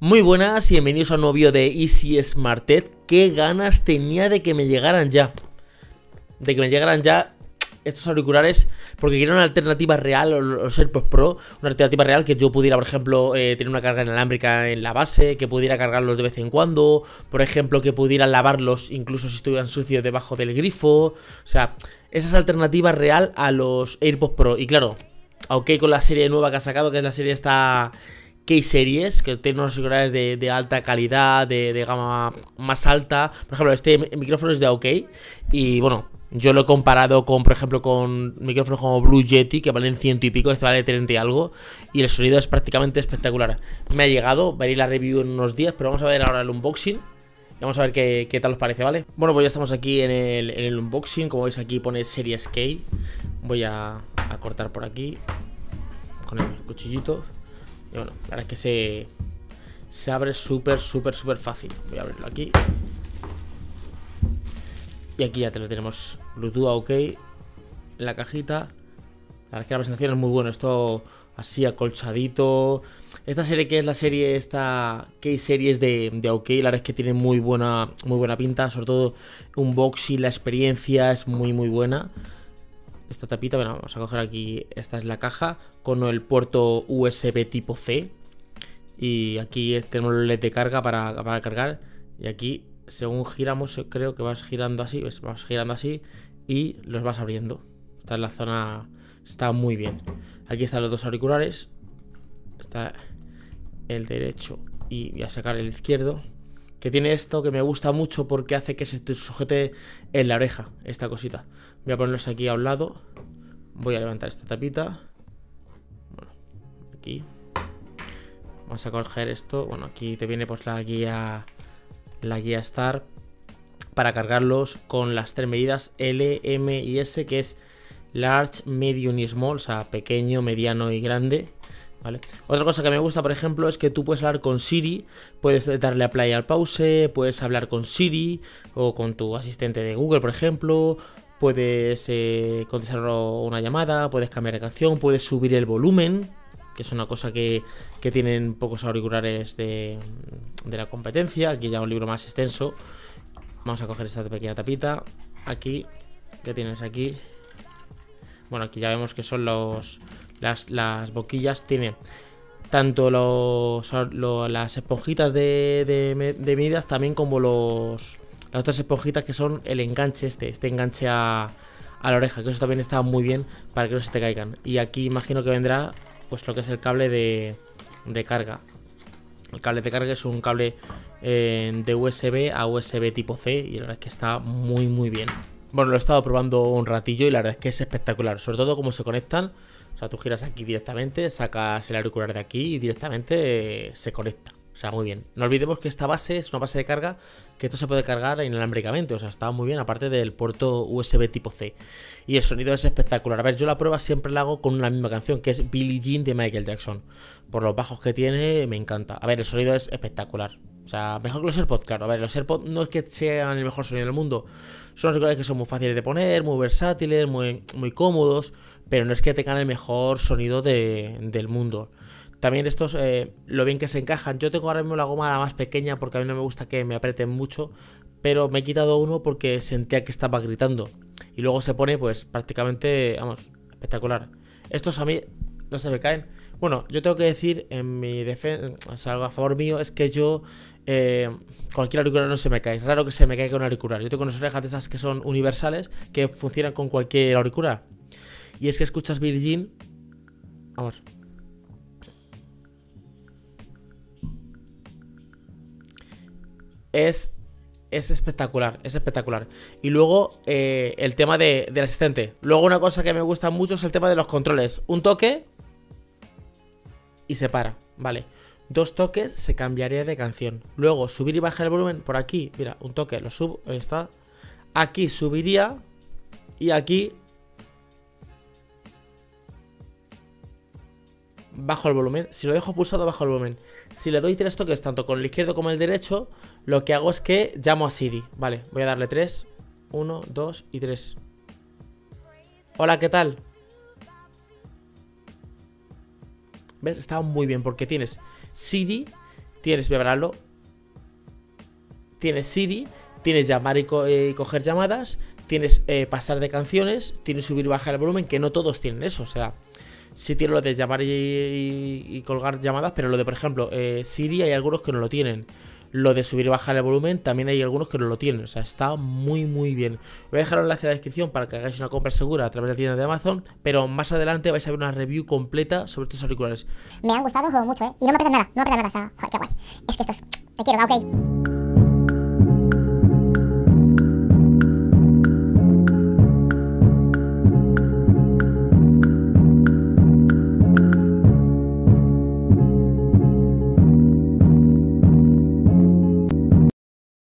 Muy buenas y bienvenidos a un nuevo vídeo de Easy Smart Tech. Qué ganas tenía de que me llegaran ya. Estos auriculares, porque quiero una alternativa real, los AirPods Pro, una alternativa real que yo pudiera, por ejemplo, tener una carga inalámbrica en la base, que pudiera cargarlos de vez en cuando, por ejemplo, que pudiera lavarlos incluso si estuvieran sucios debajo del grifo. O sea, esa es alternativa real a los AirPods Pro. Y claro, aunque con la serie nueva que ha sacado, que es la serie esta K-Series, que tiene unos auriculares de alta calidad, de gama más alta. Por ejemplo, este micrófono es de OK. Y bueno, yo lo he comparado con, por ejemplo, con micrófonos como Blue Yeti, que valen 100 y pico, este vale 30 y algo. Y el sonido es prácticamente espectacular. Me ha llegado, veréis la review en unos días, pero vamos a ver ahora el unboxing. Y vamos a ver qué tal os parece, ¿vale? Bueno, pues ya estamos aquí en el unboxing. Como veis aquí pone Series K. Voy a cortar por aquí con el cuchillito. Y bueno, la verdad es que se abre súper fácil. Voy a abrirlo aquí. Y aquí ya te lo tenemos. Bluetooth OK en la cajita. La verdad es que la presentación es muy buena. Esto así acolchadito. Esta serie que es la serie esta K-Series de OK, la verdad es que tiene muy buena pinta. Sobre todo unboxing, la experiencia es muy buena. Esta tapita, bueno, vamos a coger aquí. Esta es la caja con el puerto USB tipo C. Y aquí tenemos el LED de carga para cargar. Y aquí, según giramos, creo que vas girando así. ¿Ves? Vas girando así y los vas abriendo. Esta es la zona, está muy bien. Aquí están los dos auriculares. Está el derecho y voy a sacar el izquierdo. Que tiene esto que me gusta mucho porque hace que se te sujete en la oreja, esta cosita. Voy a ponerlos aquí a un lado. Voy a levantar esta tapita. Bueno, aquí. Vamos a coger esto. Bueno, aquí te viene pues la guía Star para cargarlos con las tres medidas L, M y S, que es Large, Medium y Small, o sea, pequeño, mediano y grande. ¿Vale? Otra cosa que me gusta, por ejemplo, es que tú puedes hablar con Siri, puedes darle a play al pause, puedes hablar con Siri o con tu asistente de Google, por ejemplo, puedes contestar una llamada, puedes cambiar de canción, puedes subir el volumen, que es una cosa que tienen pocos auriculares de la competencia. Aquí ya un libro más extenso. Vamos a coger esta pequeña tapita. Aquí, ¿qué tienes aquí? Bueno, aquí ya vemos que son las boquillas. Tiene tanto las esponjitas de medidas, también como las otras esponjitas que son el enganche, este enganche a la oreja, que eso también está muy bien para que no se te caigan. Y aquí imagino que vendrá pues lo que es el cable de carga. El cable de carga es un cable de USB a USB tipo C, y la verdad es que está muy bien. Bueno, lo he estado probando un ratillo y la verdad es que es espectacular, sobre todo cómo se conectan. O sea, tú giras aquí directamente, sacas el auricular de aquí y directamente se conecta. O sea, muy bien. No olvidemos que esta base es una base de carga, que esto se puede cargar inalámbricamente. O sea, está muy bien, aparte del puerto USB tipo C. Y el sonido es espectacular. A ver, yo la prueba siempre la hago con la misma canción, que es Billie Jean de Michael Jackson. Por los bajos que tiene, me encanta. A ver, el sonido es espectacular. O sea, mejor que los AirPods, claro. A ver, los AirPods no es que sean el mejor sonido del mundo. Son auriculares que son muy fáciles de poner, muy versátiles, muy cómodos, pero no es que tengan el mejor sonido del mundo. También estos, lo bien que se encajan. Yo tengo ahora mismo la goma más pequeña porque a mí no me gusta que me aprieten mucho, pero me he quitado uno porque sentía que estaba gritando. Y luego se pone, pues, prácticamente, vamos, espectacular. Estos a mí no se me caen. Bueno, yo tengo que decir, en mi defensa, o sea, algo a favor mío, es que yo cualquier auricular no se me cae. Es raro que se me caiga un auricular. Yo tengo unas orejas de esas que son universales, que funcionan con cualquier auricular. Y es que escuchas Billie Jean. Vamos. Es espectacular, es espectacular. Y luego el tema del asistente. Luego una cosa que me gusta mucho es el tema de los controles. Un toque y se para, vale. Dos toques, se cambiaría de canción. Luego subir y bajar el volumen por aquí. Mira, un toque, lo subo, ahí está. Aquí subiría y aquí bajo el volumen. Si lo dejo pulsado, bajo el volumen. Si le doy tres toques, tanto con el izquierdo como el derecho, lo que hago es que llamo a Siri. Vale, voy a darle 3. 1, 2 y 3. Hola, ¿qué tal? ¿Ves? Está muy bien porque tienes Siri tienes Vibralo, tienes Siri, tienes llamar y coger llamadas, tienes pasar de canciones, tienes subir y bajar el volumen, que no todos tienen eso. O sea, sí tiene lo de llamar y colgar llamadas, pero lo de, por ejemplo, Siri hay algunos que no lo tienen. Lo de subir y bajar el volumen también hay algunos que no lo tienen. O sea, está muy muy bien. Voy a dejar el enlace en la descripción para que hagáis una compra segura a través de la tienda de Amazon. Pero más adelante vais a ver una review completa sobre estos auriculares. Me han gustado, juego mucho, y no me apretan nada, o sea, joder, qué guay. Es que estos, te quiero, ok.